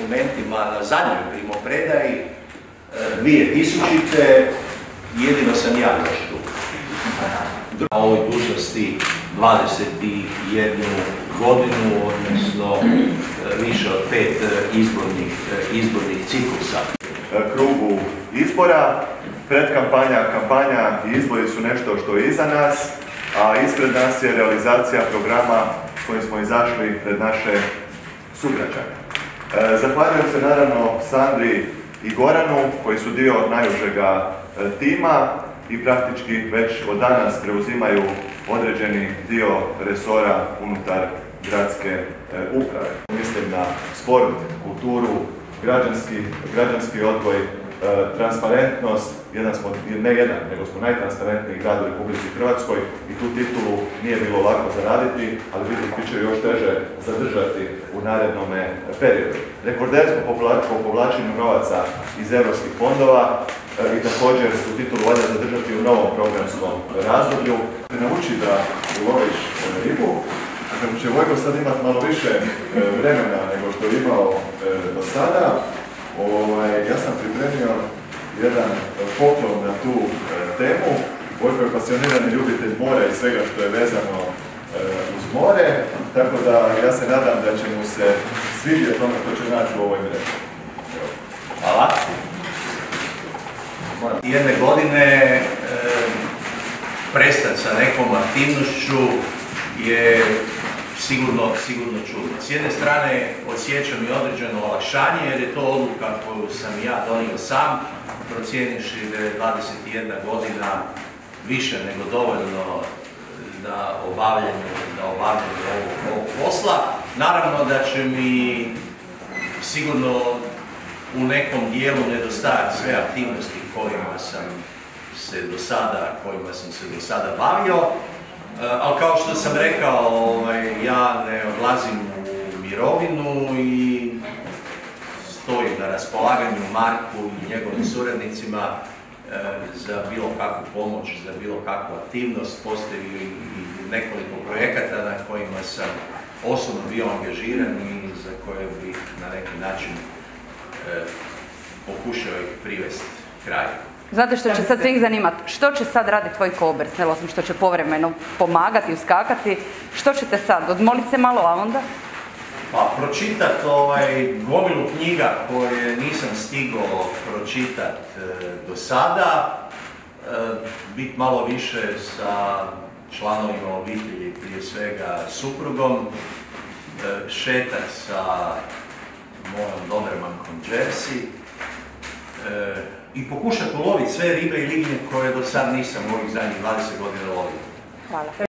dokumentima na zadnjoj primopredaji 2000. jedino sam ja još tu. Na ovoj dužnosti 21 godinu, odnosno više od 5 izbornih ciklusa. Krugu izbora, predkampanja, kampanja i izbori su nešto što je iza nas, a ispred nas je realizacija programa s kojim smo izašli pred naše sugrađane. Zahvaljujem se naravno Sandri i Goranu koji su dio najužega tima i praktički već od danas preuzimaju određeni dio resora unutar gradske uprave. Mislim na sport, kulturu, građanski odgoj, transparentnost, nego smo najtransparentniji grad u Republici Hrvatskoj i tu titulu nije bilo lako zaraditi, ali vidim bit će još teže zadržati u narednom periodu. Rekorder smo po povlačenju novaca iz europskih fondova i također tu titulu valja zadržati u novom programskom razdoblju. Te nauči da uloviš ribu, a kako će Vojko sad imati malo više vremena nego što je imao do sada, ja sam pripremio jedan poklon na tu temu. Vojko je pasionirani ljubitelj mora i svega što je vezano uz more, tako da ja se nadam da će mu se svidjeti ono što će naći u ovoj mreži. Hvala. Jedne godine prestati sa nekom aktivnošću je sigurno čudno. S jedne strane osjećam i određeno olakšanje jer je to odluka koju sam ja donio sam, procijenivši da je 21 godina više nego dovoljno za obavljanje ovog posla. Naravno da će mi sigurno u nekom dijelu nedostajati sve aktivnosti kojima sam se do sada bavio. Ali kao što sam rekao, ja ne odlazim u mirovinu i stojim na raspolaganju Marku i njegovim suradnicima za bilo kakvu pomoć, za bilo kakvu aktivnost. Postoji i nekoliko projekata na kojima sam osobno bio angažiran i za koje bih na neki način pokušao ih privesti kraju. Znate što će sad svih zanimati? Što će sad raditi Vojko Obersnela, osim što će povremeno pomagati, uskakati? Što ćete sad? Odmoliti se malo, a onda? Pa, pročitat gomilu knjiga koje nisam stigao pročitat do sada, bit malo više sa članovima obitelji, prije svega suprugom, šetat sa mojom dobermankom Jersey, i pokušati uloviti sve ribe i lignje koje do sad nisam u ovih zadnjih 20 godina lovio. Hvala.